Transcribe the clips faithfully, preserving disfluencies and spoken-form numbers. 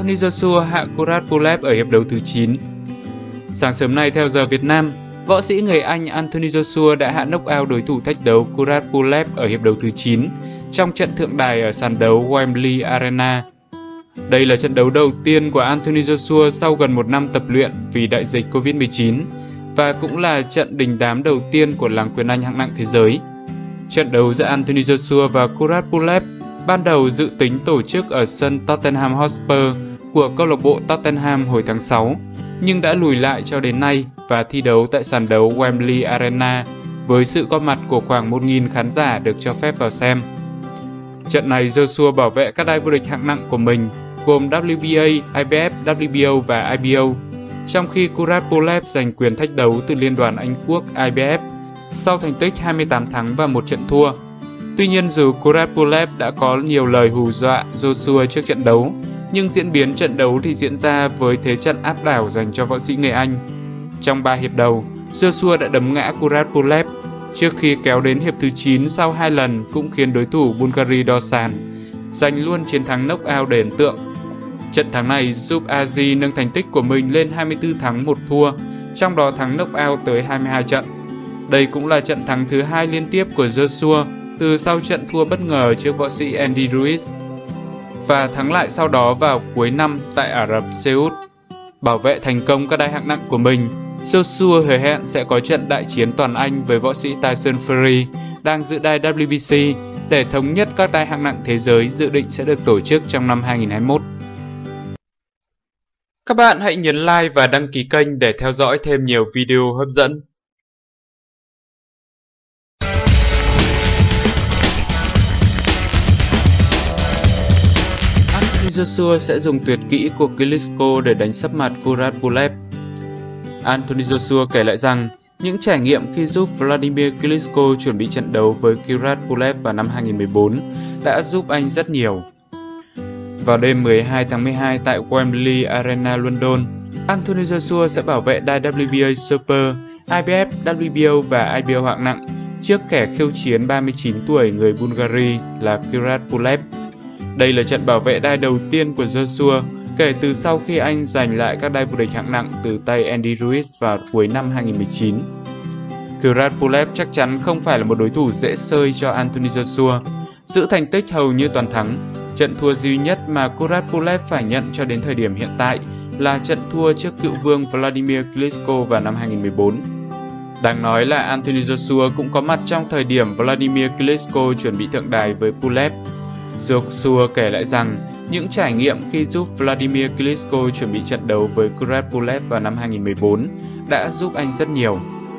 Anthony Joshua hạ Kurat Pulev ở hiệp đấu thứ chín. Sáng sớm nay theo giờ Việt Nam, võ sĩ người Anh Anthony Joshua đã hạ knock-out đối thủ thách đấu Kurat Pulev ở hiệp đấu thứ chín trong trận thượng đài ở sàn đấu Wembley Arena. Đây là trận đấu đầu tiên của Anthony Joshua sau gần một năm tập luyện vì đại dịch Covid mười chín và cũng là trận đình đám đầu tiên của làng quyền Anh hạng nặng thế giới. Trận đấu giữa Anthony Joshua và Kurat Pulev ban đầu dự tính tổ chức ở sân Tottenham Hotspur của câu lạc bộ Tottenham hồi tháng sáu, nhưng đã lùi lại cho đến nay và thi đấu tại sàn đấu Wembley Arena với sự góp mặt của khoảng một nghìn khán giả được cho phép vào xem. Trận này Joshua bảo vệ các đai vô địch hạng nặng của mình gồm W B A, I B F, W B O và I B O, trong khi Kurat Pulev giành quyền thách đấu từ Liên đoàn Anh Quốc I B F sau thành tích hai mươi tám thắng và một trận thua. Tuy nhiên dù Kurat Pulev đã có nhiều lời hù dọa Joshua trước trận đấu, nhưng diễn biến trận đấu thì diễn ra với thế trận áp đảo dành cho võ sĩ người Anh. Trong ba hiệp đầu, Joshua đã đấm ngã Kurat Pulev trước khi kéo đến hiệp thứ chín sau hai lần cũng khiến đối thủ Bulgari đo sàn, giành luôn chiến thắng knock-out đầy ấn tượng. Trận thắng này giúp Aziz nâng thành tích của mình lên hai mươi tư thắng một thua, trong đó thắng knock-out tới hai mươi hai trận. Đây cũng là trận thắng thứ hai liên tiếp của Joshua từ sau trận thua bất ngờ trước võ sĩ Andy Ruiz và thắng lại sau đó vào cuối năm tại Ả Rập Xê Út. Bảo vệ thành công các đai hạng nặng của mình, Joshua hứa hẹn sẽ có trận đại chiến toàn Anh với võ sĩ Tyson Fury đang giữ đai W B C để thống nhất các đai hạng nặng thế giới dự định sẽ được tổ chức trong năm hai nghìn không trăm hai mươi mốt. Các bạn hãy nhấn like và đăng ký kênh để theo dõi thêm nhiều video hấp dẫn. Anthony Joshua sẽ dùng tuyệt kỹ của Klitschko để đánh sấp mặt Kurat Pulev. Anthony Joshua kể lại rằng những trải nghiệm khi giúp Vladimir Klitschko chuẩn bị trận đấu với Kurat Pulev vào năm hai nghìn không trăm mười bốn đã giúp anh rất nhiều. Vào đêm mười hai tháng mười hai tại Wembley Arena, London, Anthony Joshua sẽ bảo vệ đai W B A Super, I B F, W B O và I B O hạng nặng trước kẻ khiêu chiến ba mươi chín tuổi người Bulgaria là Kurat Pulev. Đây là trận bảo vệ đai đầu tiên của Joshua kể từ sau khi anh giành lại các đai vô địch hạng nặng từ tay Andy Ruiz vào cuối năm hai nghìn không trăm mười chín. Kurat Pulev chắc chắn không phải là một đối thủ dễ xơi cho Anthony Joshua. Giữ thành tích hầu như toàn thắng, trận thua duy nhất mà Kurat Pulev phải nhận cho đến thời điểm hiện tại là trận thua trước cựu vương Vladimir Klitschko vào năm hai nghìn không trăm mười bốn. Đáng nói là Anthony Joshua cũng có mặt trong thời điểm Vladimir Klitschko chuẩn bị thượng đài với Pulev. Joshua kể lại rằng những trải nghiệm khi giúp Vladimir Klitschko chuẩn bị trận đấu với Kurat Pulev vào năm hai nghìn không trăm mười bốn đã giúp anh rất nhiều.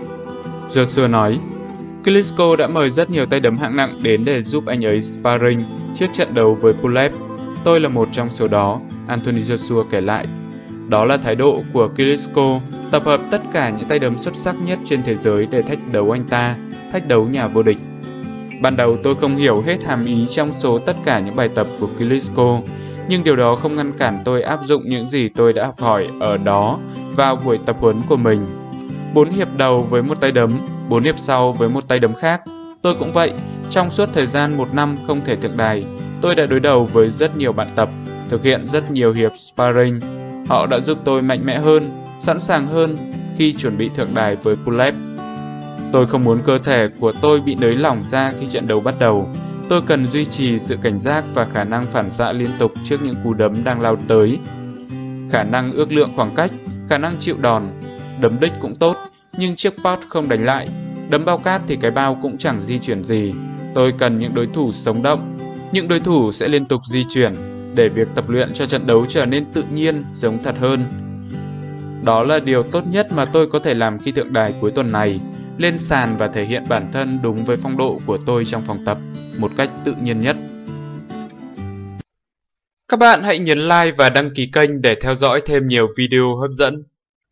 Joshua nói, Klitschko đã mời rất nhiều tay đấm hạng nặng đến để giúp anh ấy sparring trước trận đấu với Pulev. Tôi là một trong số đó, Anthony Joshua kể lại. Đó là thái độ của Klitschko, tập hợp tất cả những tay đấm xuất sắc nhất trên thế giới để thách đấu anh ta, thách đấu nhà vô địch. Ban đầu tôi không hiểu hết hàm ý trong số tất cả những bài tập của Klitschko, nhưng điều đó không ngăn cản tôi áp dụng những gì tôi đã học hỏi ở đó vào buổi tập huấn của mình. Bốn hiệp đầu với một tay đấm, bốn hiệp sau với một tay đấm khác. Tôi cũng vậy, trong suốt thời gian một năm không thể thượng đài, tôi đã đối đầu với rất nhiều bạn tập, thực hiện rất nhiều hiệp sparring. Họ đã giúp tôi mạnh mẽ hơn, sẵn sàng hơn khi chuẩn bị thượng đài với Pulev. Tôi không muốn cơ thể của tôi bị nới lỏng ra khi trận đấu bắt đầu. Tôi cần duy trì sự cảnh giác và khả năng phản xạ liên tục trước những cú đấm đang lao tới. Khả năng ước lượng khoảng cách, khả năng chịu đòn, đấm đích cũng tốt, nhưng chiếc pot không đánh lại. Đấm bao cát thì cái bao cũng chẳng di chuyển gì. Tôi cần những đối thủ sống động. Những đối thủ sẽ liên tục di chuyển để việc tập luyện cho trận đấu trở nên tự nhiên, giống thật hơn. Đó là điều tốt nhất mà tôi có thể làm khi thượng đài cuối tuần này. Lên sàn và thể hiện bản thân đúng với phong độ của tôi trong phòng tập, một cách tự nhiên nhất. Các bạn hãy nhấn like và đăng ký kênh để theo dõi thêm nhiều video hấp dẫn.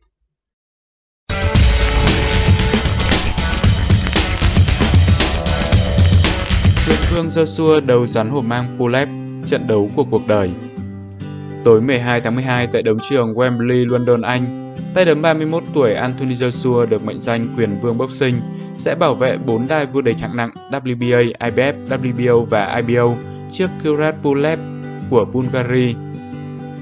Quyền vương Joshua đấu rắn hổ mang Pulev, trận đấu của cuộc đời. Tối mười hai tháng mười hai tại đấu trường Wembley, London, Anh, tay đấm ba mươi mốt tuổi Anthony Joshua được mệnh danh quyền vương boxing sẽ bảo vệ bốn đai vô địch hạng nặng W B A, I B F, W B O và I B O trước Kurat Pulev của Bulgaria.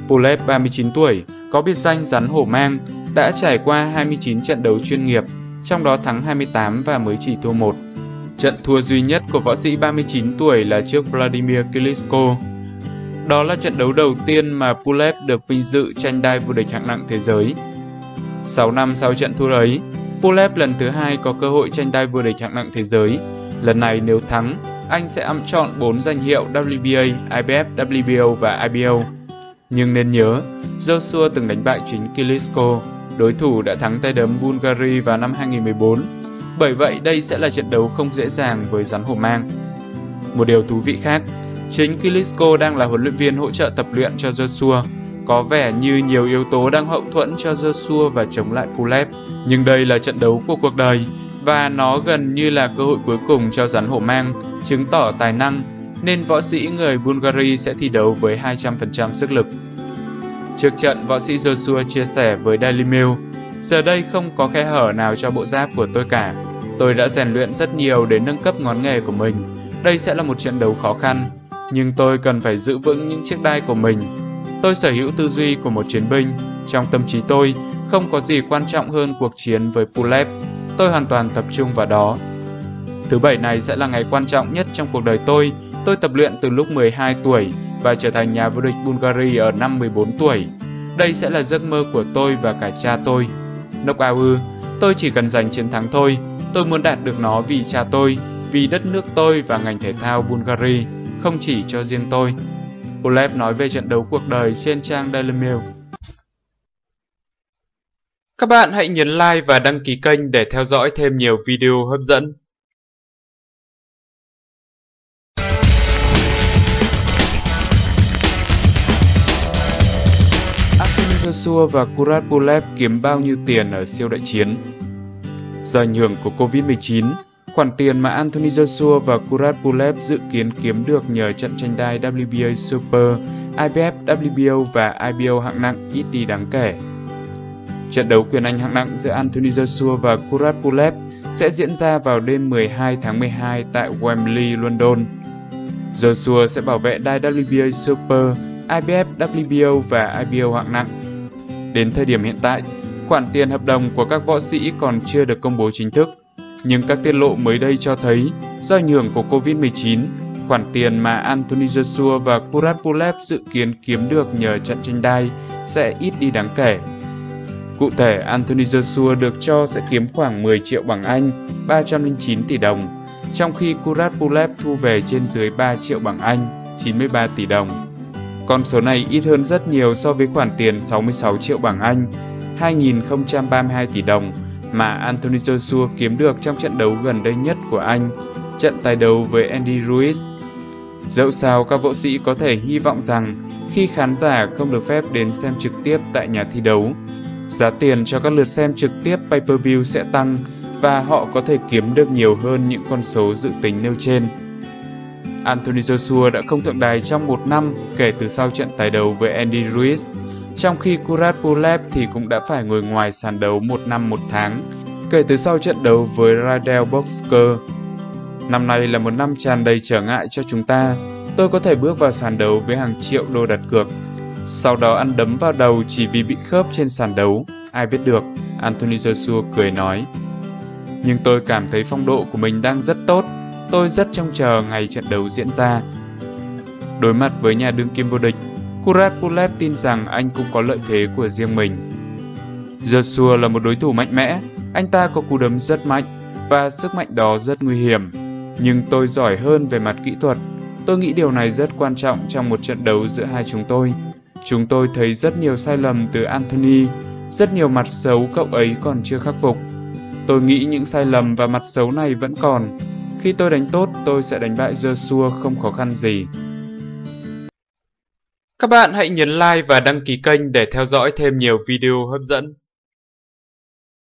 Pulev, ba mươi chín tuổi, có biệt danh rắn hổ mang, đã trải qua hai mươi chín trận đấu chuyên nghiệp, trong đó thắng hai mươi tám và mới chỉ thua một. Trận thua duy nhất của võ sĩ ba mươi chín tuổi là trước Vladimir Klitschko. Đó là trận đấu đầu tiên mà Pulev được vinh dự tranh đai vô địch hạng nặng thế giới. sáu năm sau trận thua ấy, Pulev lần thứ hai có cơ hội tranh đai vô địch hạng nặng thế giới. Lần này nếu thắng, anh sẽ ẵm trọn bốn danh hiệu W B A, I B F, W B O và I B O. Nhưng nên nhớ, Joshua từng đánh bại chính Klitschko, đối thủ đã thắng tay đấm Bulgaria vào năm hai nghìn không trăm mười bốn. Bởi vậy đây sẽ là trận đấu không dễ dàng với rắn hổ mang. Một điều thú vị khác, chính Klitschko đang là huấn luyện viên hỗ trợ tập luyện cho Joshua. Có vẻ như nhiều yếu tố đang hậu thuẫn cho Joshua và chống lại Pulev. Nhưng đây là trận đấu của cuộc đời và nó gần như là cơ hội cuối cùng cho rắn hổ mang chứng tỏ tài năng, nên võ sĩ người Bulgaria sẽ thi đấu với hai trăm phần trăm sức lực. Trước trận, võ sĩ Joshua chia sẻ với Daily Mail: "Giờ đây không có khe hở nào cho bộ giáp của tôi cả. Tôi đã rèn luyện rất nhiều để nâng cấp ngón nghề của mình. Đây sẽ là một trận đấu khó khăn, nhưng tôi cần phải giữ vững những chiếc đai của mình. Tôi sở hữu tư duy của một chiến binh. Trong tâm trí tôi, không có gì quan trọng hơn cuộc chiến với Pulev. Tôi hoàn toàn tập trung vào đó. Thứ Bảy này sẽ là ngày quan trọng nhất trong cuộc đời tôi. Tôi tập luyện từ lúc mười hai tuổi và trở thành nhà vô địch Bulgaria ở năm mười bốn tuổi. Đây sẽ là giấc mơ của tôi và cả cha tôi. Knockout ư? Tôi chỉ cần giành chiến thắng thôi. Tôi muốn đạt được nó vì cha tôi, vì đất nước tôi và ngành thể thao Bulgaria, không chỉ cho riêng tôi." Pulev nói về trận đấu cuộc đời trên trang Daily Mail. Các bạn hãy nhấn like và đăng ký kênh để theo dõi thêm nhiều video hấp dẫn. Anthony Joshua và Kurat Pulev kiếm bao nhiêu tiền ở siêu đại chiến? Do ảnh hưởng của Covid mười chín, khoản tiền mà Anthony Joshua và Kurat Pulev dự kiến kiếm được nhờ trận tranh đai W B A Super, I B F, W B O và I B O hạng nặng ít đi đáng kể. Trận đấu quyền Anh hạng nặng giữa Anthony Joshua và Kurat Pulev sẽ diễn ra vào đêm mười hai tháng mười hai tại Wembley, London. Joshua sẽ bảo vệ đai W B A Super, I B F, W B O và I B O hạng nặng. Đến thời điểm hiện tại, khoản tiền hợp đồng của các võ sĩ còn chưa được công bố chính thức, nhưng các tiết lộ mới đây cho thấy do ảnh hưởng của Covid mười chín, khoản tiền mà Anthony Joshua và Kurat Pulev dự kiến kiếm được nhờ trận tranh đai sẽ ít đi đáng kể. Cụ thể, Anthony Joshua được cho sẽ kiếm khoảng mười triệu bảng Anh, ba trăm lẻ chín tỷ đồng, trong khi Kurat Pulev thu về trên dưới ba triệu bảng Anh, chín mươi ba tỷ đồng. Con số này ít hơn rất nhiều so với khoản tiền sáu mươi sáu triệu bảng Anh, hai nghìn không trăm ba mươi hai tỷ đồng mà Anthony Joshua kiếm được trong trận đấu gần đây nhất của anh, trận tái đấu với Andy Ruiz. Dẫu sao, các võ sĩ có thể hy vọng rằng khi khán giả không được phép đến xem trực tiếp tại nhà thi đấu, giá tiền cho các lượt xem trực tiếp pay-per-view sẽ tăng và họ có thể kiếm được nhiều hơn những con số dự tính nêu trên. Anthony Joshua đã không thượng đài trong một năm kể từ sau trận tái đấu với Andy Ruiz, trong khi Kurat Pulev thì cũng đã phải ngồi ngoài sàn đấu một năm một tháng kể từ sau trận đấu với Radel Boxker. Năm nay là một năm tràn đầy trở ngại cho chúng ta. Tôi có thể bước vào sàn đấu với hàng triệu đô đặt cược, sau đó ăn đấm vào đầu chỉ vì bị khớp trên sàn đấu. Ai biết được, Anthony Joshua cười nói. Nhưng tôi cảm thấy phong độ của mình đang rất tốt. Tôi rất trông chờ ngày trận đấu diễn ra. Đối mặt với nhà đương kim vô địch, Kurat Pulev tin rằng anh cũng có lợi thế của riêng mình. Joshua là một đối thủ mạnh mẽ, anh ta có cú đấm rất mạnh và sức mạnh đó rất nguy hiểm. Nhưng tôi giỏi hơn về mặt kỹ thuật. Tôi nghĩ điều này rất quan trọng trong một trận đấu giữa hai chúng tôi. Chúng tôi thấy rất nhiều sai lầm từ Anthony, rất nhiều mặt xấu cậu ấy còn chưa khắc phục. Tôi nghĩ những sai lầm và mặt xấu này vẫn còn. Khi tôi đánh tốt, tôi sẽ đánh bại Joshua không khó khăn gì. Các bạn hãy nhấn like và đăng ký kênh để theo dõi thêm nhiều video hấp dẫn.